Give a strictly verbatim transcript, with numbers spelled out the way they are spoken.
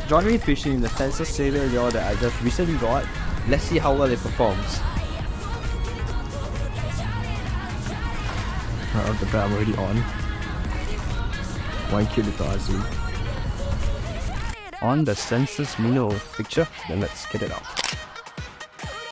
join me fishing in the Census Saver lure that I just recently got. Let's see how well it performs. Right off the bat, I'm already on. One cute little azul. On the Census Minnow picture, then let's get it out.